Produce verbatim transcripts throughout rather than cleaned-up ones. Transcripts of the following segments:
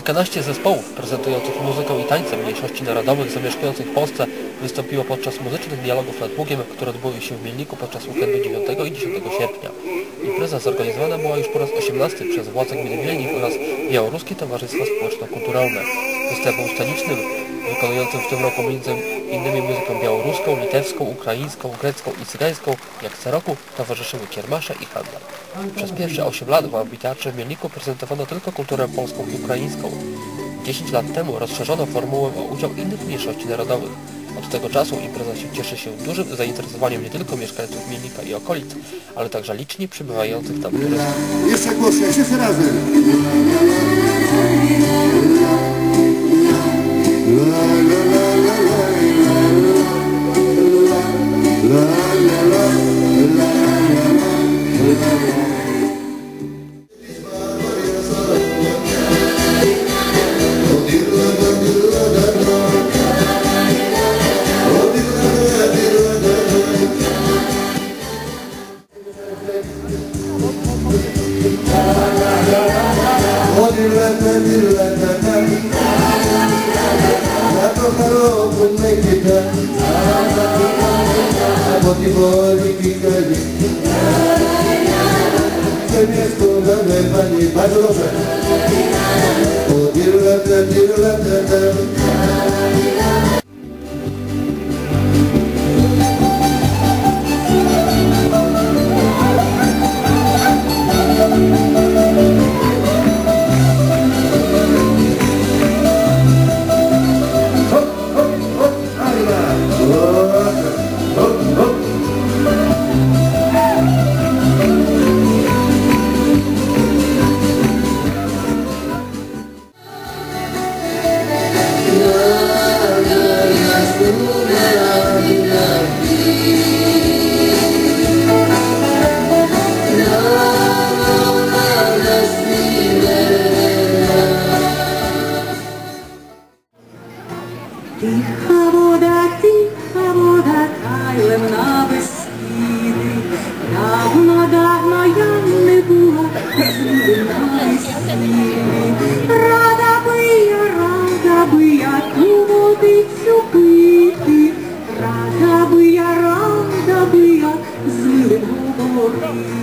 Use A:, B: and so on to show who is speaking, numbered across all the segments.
A: Kilkanaście zespołów prezentujących muzykę i tańce mniejszości narodowych zamieszkujących w Polsce wystąpiło podczas muzycznych dialogów nad Bugiem, które odbyły się w Mielniku podczas weekendu dziewiątego i dziesiątego sierpnia. Impreza zorganizowana była już po raz osiemnasty przez władze gminy Mielnik oraz Białoruskie Towarzystwo Społeczno-Kulturalne. Występem scenicznym wykonującym w tym roku między innymi muzykę białoruską, litewską, ukraińską, grecką i cygańską, jak co roku towarzyszyły kiermasze i handel. Przez pierwsze osiem lat w amfiteatrze w Mielniku prezentowano tylko kulturę polską i ukraińską. dziesięć lat temu rozszerzono formułę o udział innych mniejszości narodowych. Od tego czasu impreza się cieszy się dużym zainteresowaniem nie tylko mieszkańców Mielnika i okolic, ale także licznie przybywających tam turystów.
B: Jeszcze głośniej, wszyscy razem! Bardzo dobrze.
C: Тиха вода, тиха вода, кайлем на Бескіди. Давно-давно я не була злим на Бескіди. Рада би я, рада би я ту водицю пити. Рада би я, рада би я з милим говорити.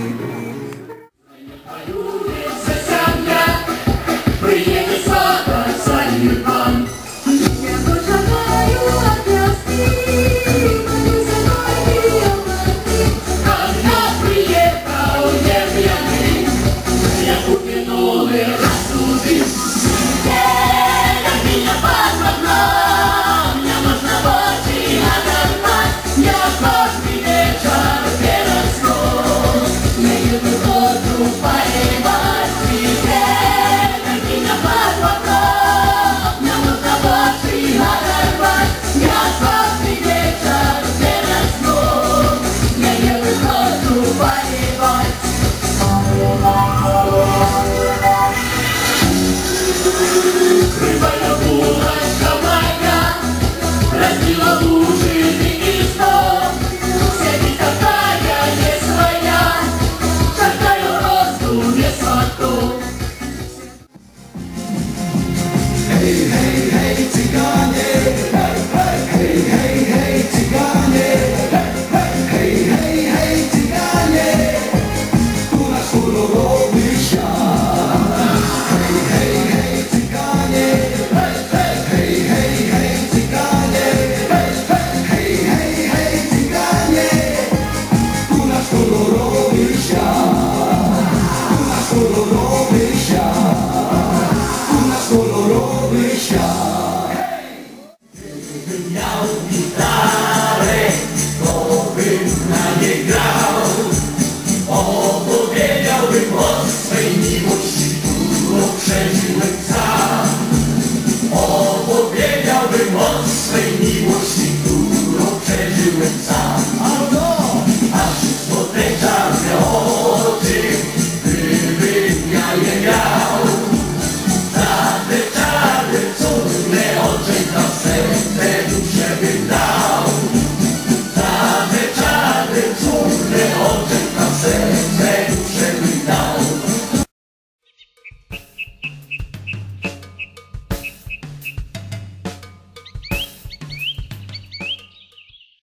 D: Opowiedziałbym o swej miłości, którą przeżyłem sam. Opowiedziałbym o swej miłości, którą przeżyłem sam.